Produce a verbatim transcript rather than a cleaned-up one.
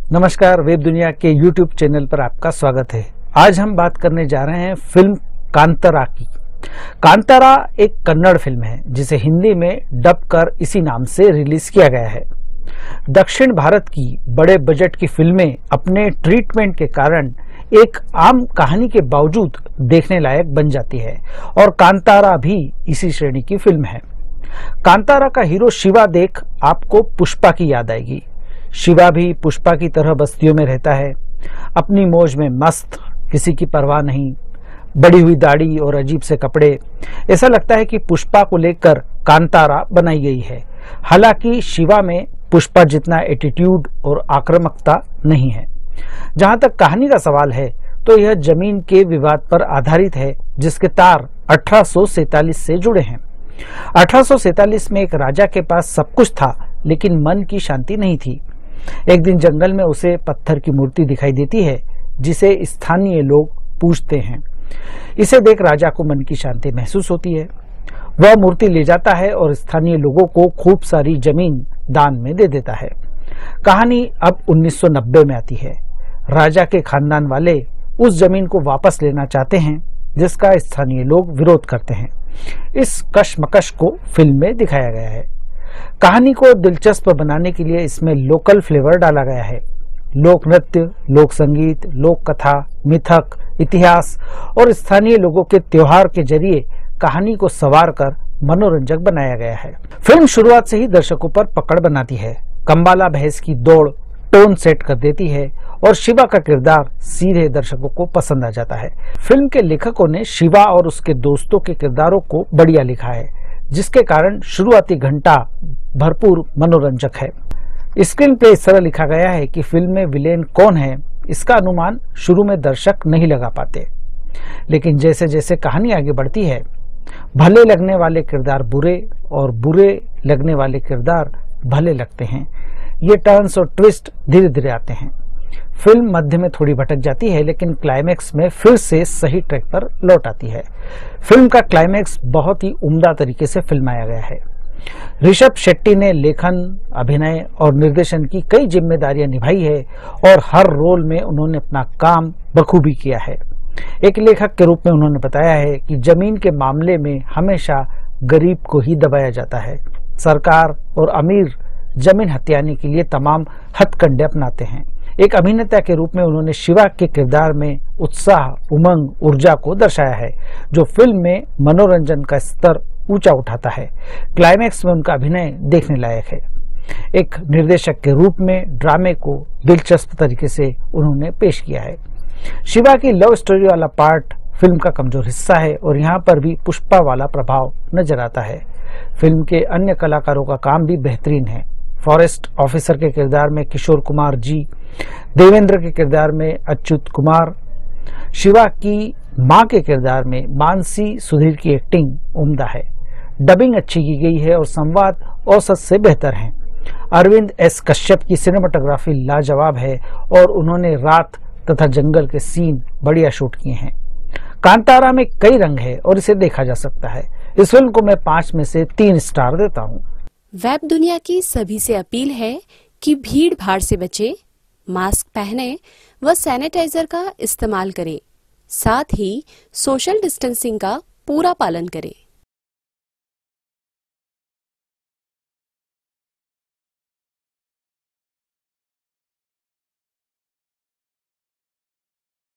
नमस्कार, वेब दुनिया के यूट्यूब चैनल पर आपका स्वागत है। आज हम बात करने जा रहे हैं फिल्म कांतारा की। कांतारा एक कन्नड़ फिल्म है जिसे हिंदी में डब कर इसी नाम से रिलीज किया गया है। दक्षिण भारत की बड़े बजट की फिल्में अपने ट्रीटमेंट के कारण एक आम कहानी के बावजूद देखने लायक बन जाती है और कांतारा भी इसी श्रेणी की फिल्म है। कांतारा का हीरो शिवा देख आपको पुष्पा की याद आएगी। शिवा भी पुष्पा की तरह बस्तियों में रहता है, अपनी मौज में मस्त, किसी की परवाह नहीं, बड़ी हुई दाढ़ी और अजीब से कपड़े। ऐसा लगता है कि पुष्पा को लेकर कांतारा बनाई गई है। हालांकि शिवा में पुष्पा जितना एटीट्यूड और आक्रामकता नहीं है। जहां तक कहानी का सवाल है तो यह जमीन के विवाद पर आधारित है जिसके तार अठारह सौ सैतालीस से जुड़े हैं। अठारह सौ सैतालीस में एक राजा के पास सब कुछ था लेकिन मन की शांति नहीं थी। एक दिन जंगल में उसे पत्थर की मूर्ति दिखाई देती है जिसे स्थानीय लोग पूजते हैं। इसे देख राजा को मन की शांति महसूस होती है। वह मूर्ति ले जाता है और स्थानीय लोगों को खूब सारी जमीन दान में दे देता है। कहानी अब उन्नीस सौ नब्बे में आती है। राजा के खानदान वाले उस जमीन को वापस लेना चाहते हैं जिसका स्थानीय लोग विरोध करते हैं। इस कशमकश को फिल्म में दिखाया गया है। कहानी को दिलचस्प बनाने के लिए इसमें लोकल फ्लेवर डाला गया है। लोक नृत्य, लोक संगीत, लोक कथा, मिथक, इतिहास और स्थानीय लोगों के त्योहार के जरिए कहानी को संवार कर मनोरंजक बनाया गया है। फिल्म शुरुआत से ही दर्शकों पर पकड़ बनाती है। कंबाला भैंस की दौड़ टोन सेट कर देती है और शिवा का किरदार सीधे दर्शकों को पसंद आ जाता है। फिल्म के लेखकों ने शिवा और उसके दोस्तों के किरदारों को बढ़िया लिखा है जिसके कारण शुरुआती घंटा भरपूर मनोरंजक है। स्क्रीन प्ले इस तरह लिखा गया है कि फिल्म में विलेन कौन है इसका अनुमान शुरू में दर्शक नहीं लगा पाते, लेकिन जैसे जैसे कहानी आगे बढ़ती है भले लगने वाले किरदार बुरे और बुरे लगने वाले किरदार भले लगते हैं। ये टर्न्स और ट्विस्ट धीरे धीरे आते हैं। फिल्म मध्य में थोड़ी भटक जाती है लेकिन क्लाइमैक्स में फिर से सही ट्रैक पर लौट आती है। फिल्म का क्लाइमैक्स बहुत ही उम्दा तरीके से फिल्माया गया है। ऋषभ शेट्टी ने लेखन, अभिनय और निर्देशन की कई जिम्मेदारियां निभाई है और हर रोल में उन्होंने अपना काम बखूबी किया है। एक लेखक के रूप में उन्होंने बताया है कि जमीन के मामले में हमेशा गरीब को ही दबाया जाता है। सरकार और अमीर जमीन हथियाने के लिए तमाम हथकंडे अपनाते हैं। एक अभिनेता के रूप में उन्होंने शिवा के किरदार में उत्साह, उमंग, ऊर्जा को दर्शाया है जो फिल्म में मनोरंजन का स्तर ऊंचा उठाता है। क्लाइमैक्स में उनका अभिनय देखने लायक है। एक निर्देशक के रूप में ड्रामे को दिलचस्प तरीके से उन्होंने पेश किया है। शिवा की लव स्टोरी वाला पार्ट फिल्म का कमजोर हिस्सा है और यहाँ पर भी पुष्पा वाला प्रभाव नजर आता है। फिल्म के अन्य कलाकारों का काम भी बेहतरीन है। फॉरेस्ट ऑफिसर के किरदार में किशोर कुमार जी, देवेंद्र के किरदार में अच्युत कुमार, शिवा की मां के किरदार में मानसी सुधीर की एक्टिंग उम्दा है। डबिंग अच्छी की गई है और संवाद औसत से बेहतर है। अरविंद एस कश्यप की सिनेमाटोग्राफी लाजवाब है और उन्होंने रात तथा जंगल के सीन बढ़िया शूट किए हैं। कांतारा में कई रंग है और इसे देखा जा सकता है। इस फिल्म को मैं पांच में से तीन स्टार देता हूँ। वेब दुनिया की सभी से अपील है कि भीड़ भाड़ से बचे, मास्क पहने व सैनिटाइजर का इस्तेमाल करें, साथ ही सोशल डिस्टेंसिंग का पूरा पालन करें।